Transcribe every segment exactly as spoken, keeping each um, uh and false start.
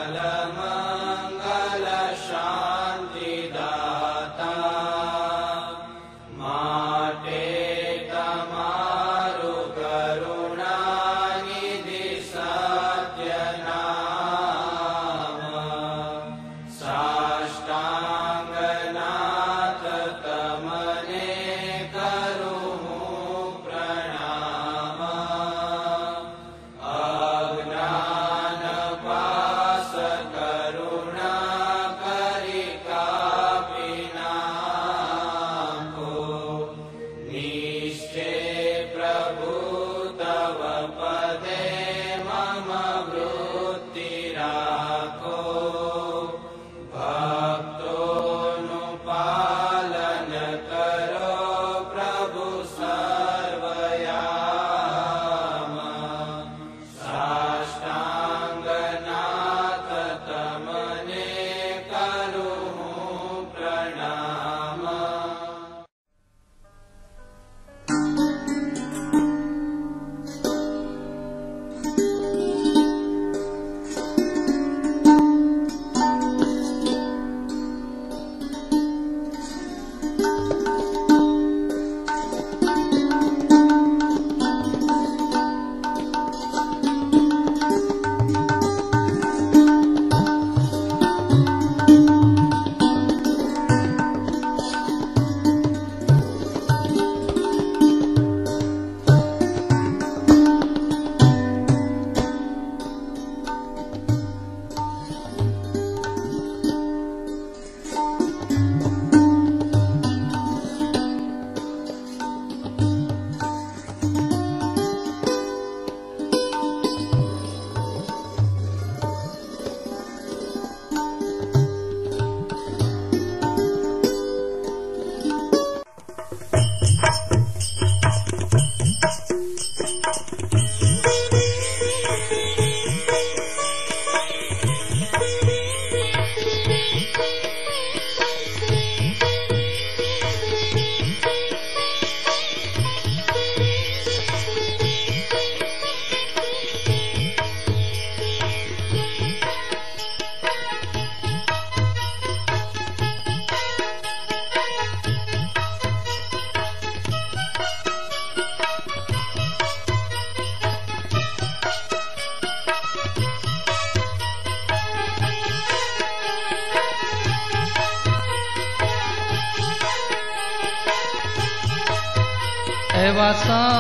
એવા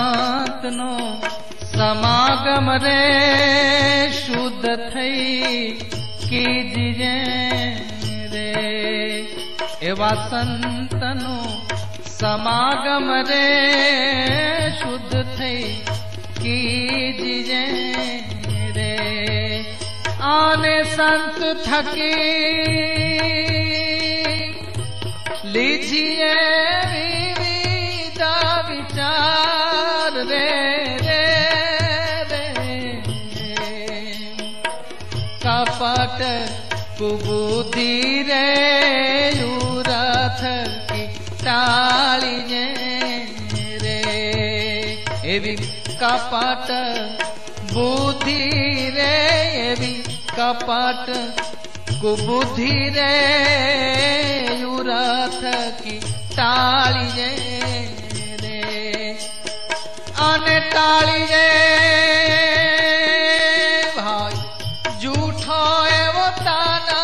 સંતનો સમાગમ રે શુદ્ધ થઈ કીજે રે, એવા સંતનો સમાગમ રે શુદ્ધ થઈ કીજે રે, આને સંત થકી લીજીએ विचार रे रे रे, कपट कुबुद्धि रे युरथ की टाली रे, एवी कपट बुद्धि रे एवी कपट कुबुद्धि रे युरथ की टाली आने टाली रे भाई झूठो एवो ताना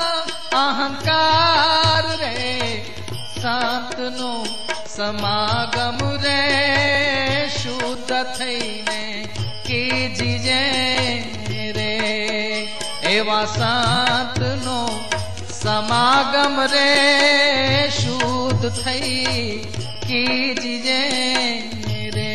अहंकार रे, संत नो समागम रे शुद्ध थईने कीजिए रे, एवा संत नो समागम रे शुद्ध थई कीजिए रे।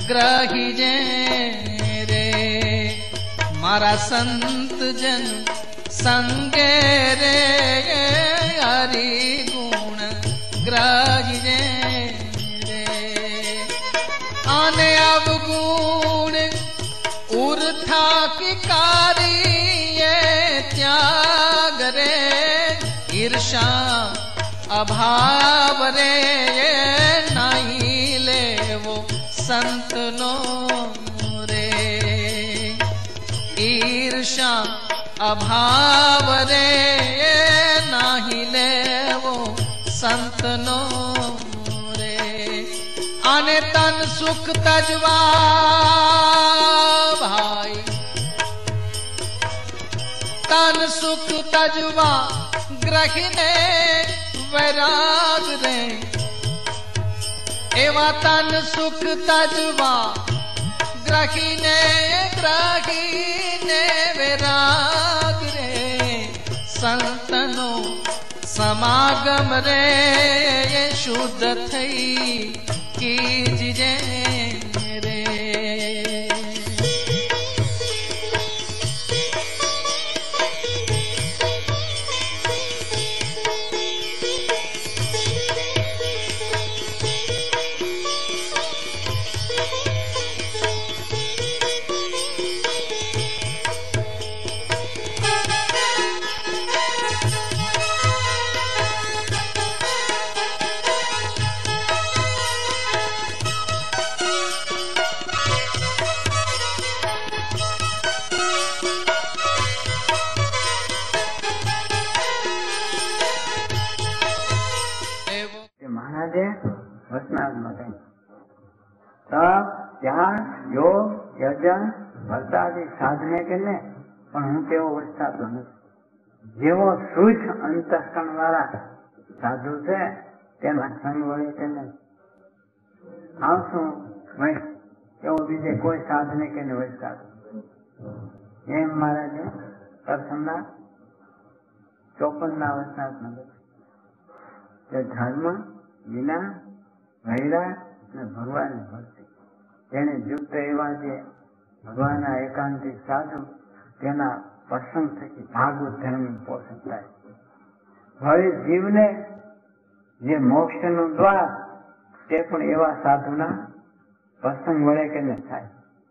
ग्रही जे रे मारा संत जन संगे रे हरि गुण ग्रही जे रे आने अवगुण उर्था की कारी ये त्याग रे ईर्षा अभाव रे नहीं ले वो संत नो रे ईर्षा अभाव रे नहीं ले वो संत नो रे आने तन सुख तजवा भाई तन सुख तजवा ग्रहिने वैराग रे एवा तन सुख तजवा ग्रहिने ग्रहिने वैराग रे संतनो समागम रे शुद्ध थई कीजिए रे योग यजन भक्तादि साधने के ने पण हूँ तेवो वर्तातो नथी जेवो शुद्ध अंतःकरण वाला साधु छे तेना संग वळे तेने आवशुं वै एवो बीजे कोई साधने के ने वर्तातो एम महाराजे प्रथमना चौपनना वर्तात नगर धर्म विना वैराग ने भगवान भक्ति તેને યુક્ત એવા જે ભગવાનના એકાંતિક સાધુ તેના પ્રસંગ થકી ભાગવત ધર્મ પોષણ થાય હવે જીવને જે મોક્ષનું દ્વાર તે પણ એવા સાધુના પ્રસંગ વડે કે ન થાય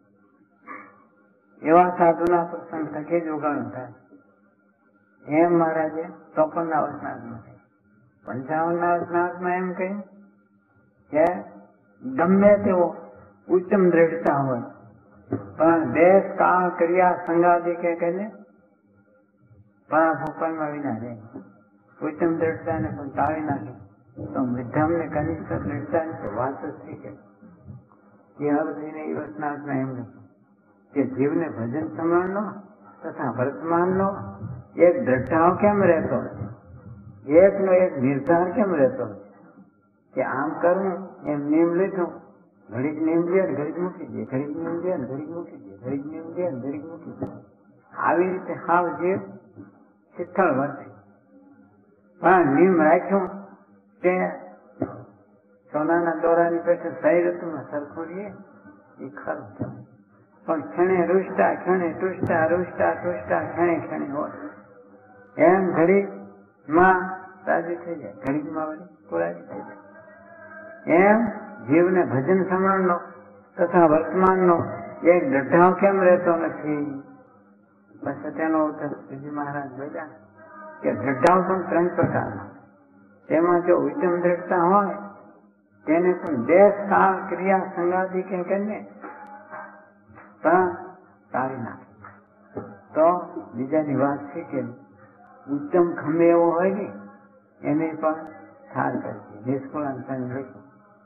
એવા સાધુના પ્રસંગ થકી જ ઉગાડું થાય એમ મહારાજે ચોપનના વચનામાં પંચાવનના વચનામાં એમ કહ્યું કે ગમે તેવો ઉત્તમ દ્રઢતા હોય પણ દેશ કાળ ક્રિયા સંગાદી કે કહે પરાભોપનમાં વિના જાય ઉત્તમ દ્રઢતાને પણ તાળી નાખે તો મધ્યમ ને કનિષ્ઠ દ્રઢતાની તો વાત જ થઈ ગઈ એ અર્થને એ વચનામાં એમ લખ્યું કે જીવને ભજન સમયનો તથા વર્તમાનનો એક દ્રઢતાઓ કેમ રહેતો એકનો એક નિર્ધાર કેમ રહેતો કે આમ કરવું એમ નિયમ લીધું ઘડીક નિયમ લે ઘડીક મૂકી દે ઘડીક નિયમ લે ઘડીક મૂકી દે ઘડીક નિયમ લે ઘડીક મૂકી દે આવી રીતે હાવ જીવ શિથળ વર્તે પણ નિયમ રાખ્યો તે સોનાના દોરાની પેટે સહી ઋતુમાં સરખું રહીએ એ ખરું પણ ક્ષણે રૂષ્ટા ક્ષણે ટુષ્ટા રૂષ્ટા ટુષ્ટા ક્ષણે ક્ષણે હોય એમ ઘડીક માં તાજી થઈ જાય ઘડીક માં વળી પુરાજી થઈ જાય એમ જીવને ભજન સમરણનો તથા વર્તમાનનો એક દ્રઢાવ કેમ રહેતો નથી બસ તેનો ઉત્તર શ્રીજી મહારાજ બોલ્યા કે દ્રઢાવ પણ ત્રણ પ્રકારનો તેમાં જો ઉત્તમ દ્રઢતા હોય તેને પણ દેશ કાળ ક્રિયા સંગાદી કે કરીને પણ તાળી નાખે તો બીજાની વાત છે કે ઉત્તમ ખંભે એવો હોય ને એને પણ ઠાર કરી નિષ્કુળાન સંગ લખ્યું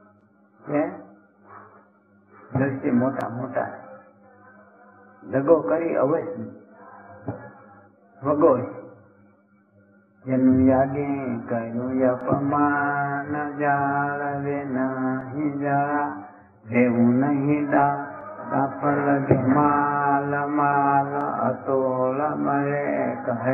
દ્રષ્ટિ મોટા મોટા દગો કરી અવશ્ય વગો જેનું યાગે કર્યું અપમાન જાળવે નહીં જા દેવું નહીં દા દાફલ લગે માલ માલ અતોલ મળે કહે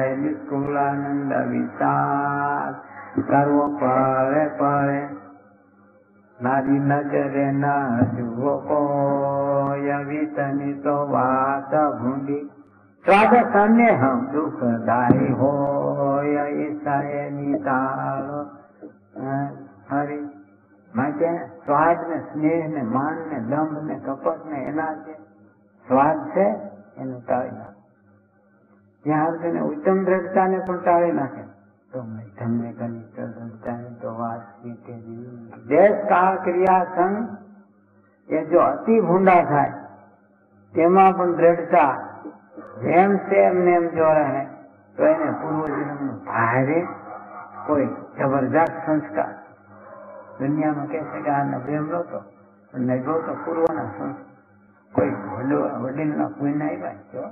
નિષ્કુલાનંદ વિશાલ કરવો પડે પડે નારી નજરે ના જુઓ કોઈ વિતની તો વાત ભૂંડી સ્વાદ સનેહ દુઃખદાયી હોય ઈશાએ નિતાળ હરી માટે સ્વાદ ને સ્નેહ ને માન ને દંભ ને કપટ ને એના જે સ્વાદ છે એને ટાળી નાખે. ત્યાં તેને ઉત્તમ દ્રઢતા ને પણ ટાળી નાખે. તો તમને કનિષ્ઠ તો વાત દેશ કાળ ક્રિયા સંગ એ જો અતિ ભૂંડા થાય તેમાં પણ દ્રઢતા જેમ છે એમને એમ જો રહે તો એને પૂર્વજન્મનું ભારે કોઈ જબરદસ્ત સંસ્કાર દુનિયામાં કહે છે કે આ નબળેમ નહોતો પણ નબળો તો પૂર્વના સંસ્કાર કોઈ વડીલના પુણ્ય આવ્યા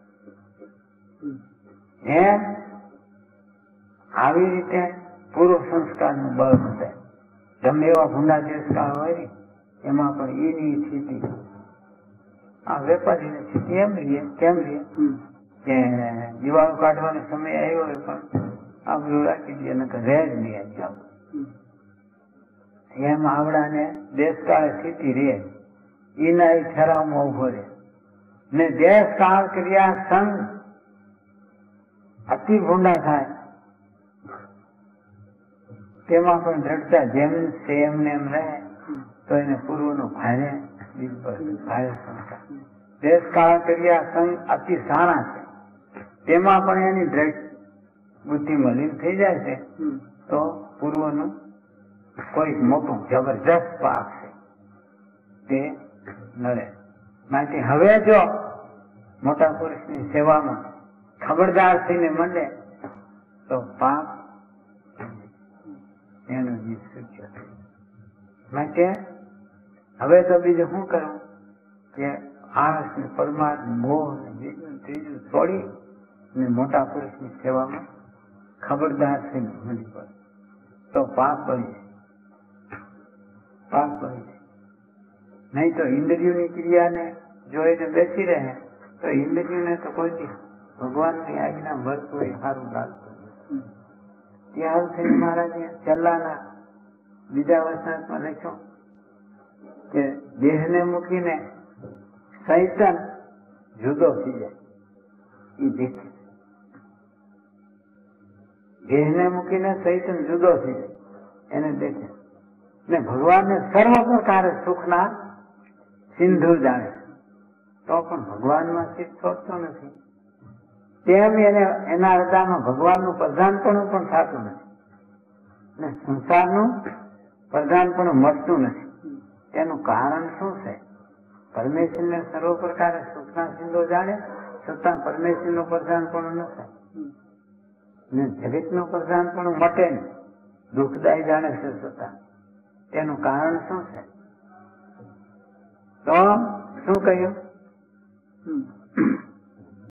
એમ આવી રીતે પૂર્વ સંસ્કારનું બળ વધે. ગમે એવા ભૂંડા દેશકાળ હોય ને એમાં પણ એની સ્થિતિ આ વેપારીની સ્થિતિ એમ રહીએ કેમ રહીએ કે દિવાળો કાઢવાનો સમય આવ્યો હોય પણ આવું રાખી દઈએ નકર રહે જ નહીં આવું. એમ આવડાને દેશકાળ સ્થિતિ રહે એના એ ઠરાવમાં ઉભો રહે ને દેશકાળ ક્રિયા સંગ અતિ ભૂંડા થાય તેમાં પણ દ્રઢતા જેમ છે એમને એમ રહે તો એને પૂર્વનો ભારે ભારે સંસ્કાર. દેશકાળ ક્રિયા સંગ અતિ સારા છે તેમાં પણ એની દ્રઢ બુદ્ધિ મલિન થઈ જાય છે તો પૂર્વનું કોઈ મોટું જબરજસ્ત પાપ છે તે નડે. માટે હવે જો મોટા પુરુષની સેવામાં ખબરદાર થઈને મંડે તો પાપ એનું જીત સૂચ્ય. માટે હવે તો બીજું શું કરવું કે આળસ ને પરમાર્થ મોહ ને બીજું ત્રીજું છોડી ને મોટા પુરુષની સેવામાં ખબરદાર થઈને મંડી પડે તો પાપ બળી જાય. પાપ બળી જાય. નહીં તો ઇન્દ્રિયોની ક્રિયાને જોઈને બેસી રહે તો ઇન્દ્રિયોને તો કોઈ ભગવાનની આજ્ઞા મળતું હોય સારું લાગતું. ત્યાં થઈને મહારાજે છેલ્લાના બીજા વચનામાં લખ્યું કે દેહને મૂકીને શૈતાન જુદો થઈ જાય એ દેખે. દેહને મૂકીને શૈતાન જુદો થઈ જાય એને દેખે ને ભગવાનને સર્વ પ્રકારે સુખના સિંધુ જાણે તો પણ ભગવાનમાં ચિત્ત છોડતો નથી. તેમ એને એના હૃદયમાં ભગવાનનું પ્રધાનપણું પણ થતું નથી ને સંસારનું પ્રધાનપણું મળતું નથી. તેનું કારણ શું છે? પરમેશ્વરને સર્વ પ્રકારે સુખના સિંધો જાણે છતાં પરમેશ્વરનું પ્રધાનપણું ન થાય ને જગતનું પ્રધાનપણું મટે નહીં. દુઃખદાયી જાણે છે છતાં તેનું કારણ શું છે? તો શું કહ્યું?